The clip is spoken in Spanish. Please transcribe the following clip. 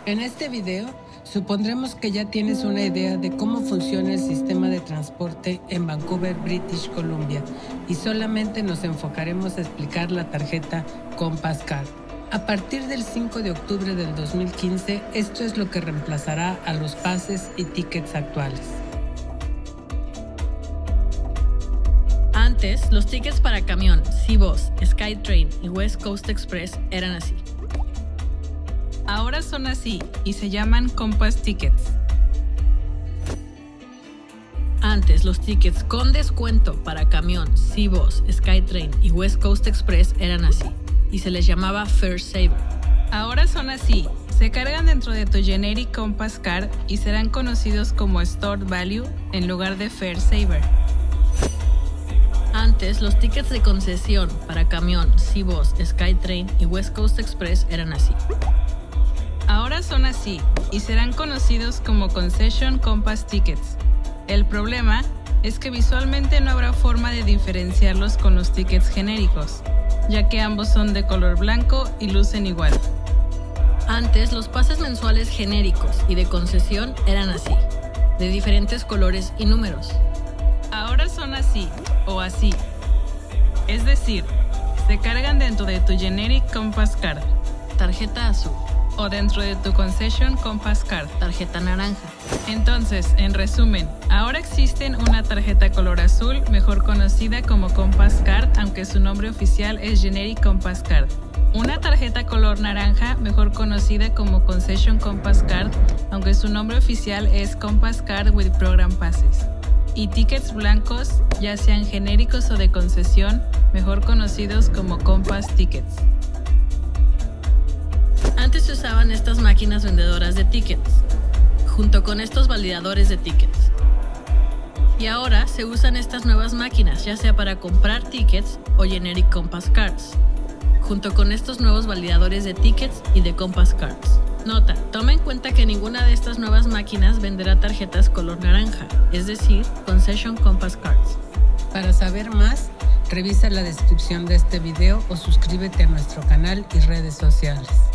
En este video, supondremos que ya tienes una idea de cómo funciona el sistema de transporte en Vancouver, British Columbia, y solamente nos enfocaremos a explicar la tarjeta Compass Card. A partir del 5 de octubre del 2015, esto es lo que reemplazará a los pases y tickets actuales. Antes, los tickets para camión, SeaBus, SkyTrain y West Coast Express eran así. Ahora son así y se llaman Compass Tickets. Antes, los tickets con descuento para camión, SeaBus, SkyTrain y West Coast Express eran así y se les llamaba Fare Saver. Ahora son así. Se cargan dentro de tu Generic Compass Card y serán conocidos como Stored Value en lugar de Fare Saver. Antes, los tickets de concesión para camión, SeaBus, SkyTrain y West Coast Express eran así. Ahora son así y serán conocidos como Concession Compass Tickets. El problema es que visualmente no habrá forma de diferenciarlos con los tickets genéricos, ya que ambos son de color blanco y lucen igual. Antes, los pases mensuales genéricos y de concesión eran así, de diferentes colores y números. Ahora son así o así. Es decir, se cargan dentro de tu Generic Compass Card, tarjeta azul, o dentro de tu Concession Compass Card, tarjeta naranja. Entonces, en resumen, ahora existen una tarjeta color azul, mejor conocida como Compass Card, aunque su nombre oficial es Generic Compass Card. Una tarjeta color naranja, mejor conocida como Concession Compass Card, aunque su nombre oficial es Compass Card with Program Passes. Y tickets blancos, ya sean genéricos o de concesión, mejor conocidos como Compass Tickets. Antes se usaban estas máquinas vendedoras de tickets, junto con estos validadores de tickets. Y ahora se usan estas nuevas máquinas, ya sea para comprar tickets o Generic Compass Cards, junto con estos nuevos validadores de tickets y de Compass Cards. Nota, toma en cuenta que ninguna de estas nuevas máquinas venderá tarjetas color naranja, es decir, Concession Compass Cards. Para saber más, revisa la descripción de este video o suscríbete a nuestro canal y redes sociales.